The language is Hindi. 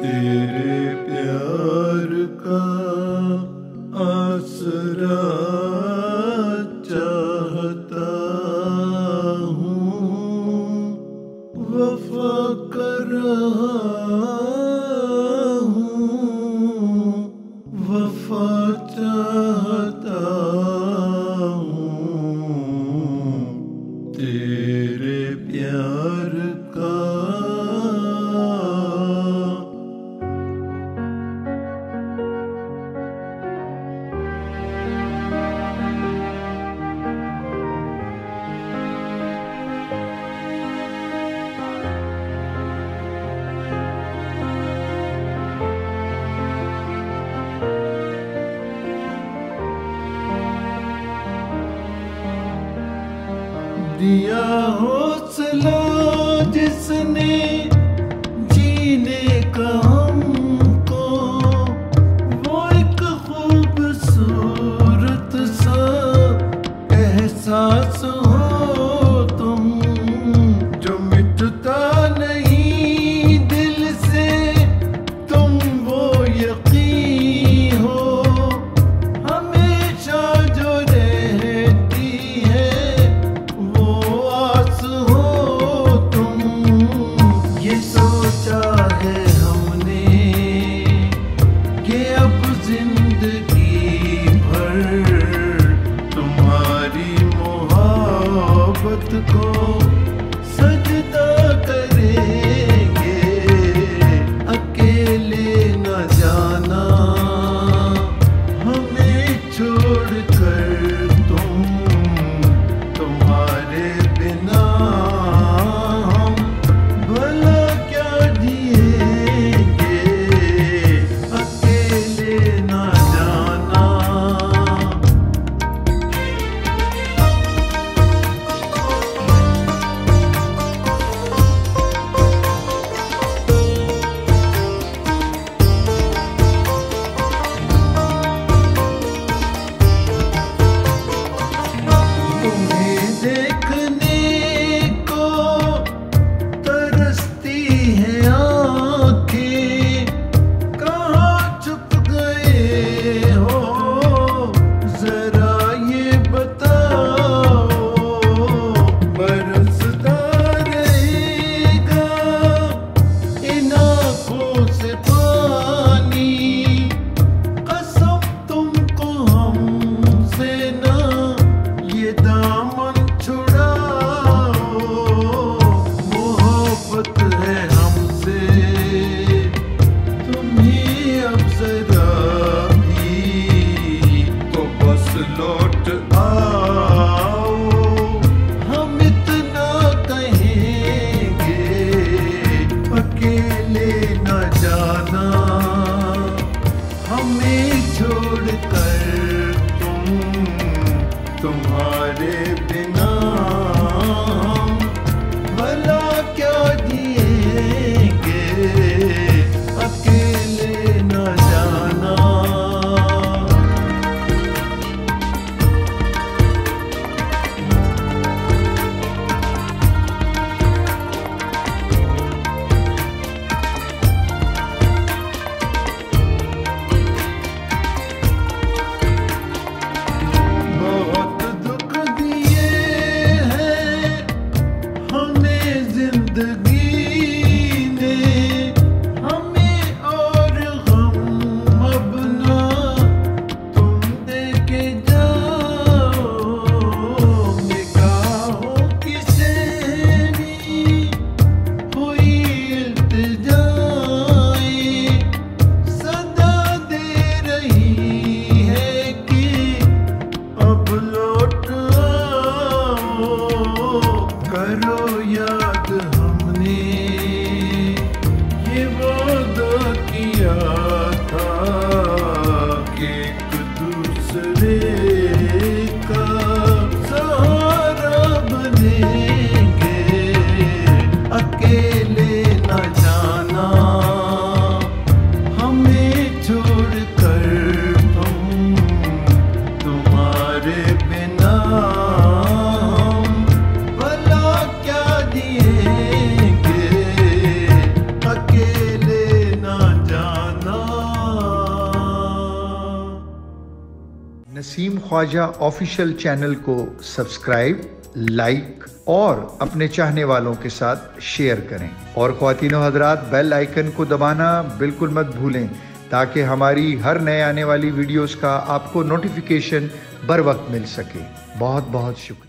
तेरे प्यार का आसरा चाहता हूँ, वफा कर रहा हूँ, वफा चाहता हूँ तेरे प्यार का। दिया हौसला जिसने जीने का हमको, वो एक खूबसूरत सा एहसास हो तुम, जो मिटता नहीं दिल से, तुम वो यकीन हो हमेशा जो रहती है, सोचा है हमने कि अब जिंदगी भर तुम्हारी मोहब्बत को सजदा करेंगे, अकेले न जाना हमें छोड़कर तुम, तुम्हारे बिना लौट आओ, हम इतना कहेंगे, अकेले न जाना हमें छोड़कर तुम, तुम्हारे बिना भला क्या जिएंगे, अकेले न जाना। जिंदगी नसीम ख्वाजा ऑफिशियल चैनल को सब्सक्राइब, लाइक और अपने चाहने वालों के साथ शेयर करें। और ख्वातीनो हजरात, बेल आइकन को दबाना बिल्कुल मत भूलें ताकि हमारी हर नए आने वाली वीडियोस का आपको नोटिफिकेशन बर वक्त मिल सके। बहुत बहुत शुक्रिया।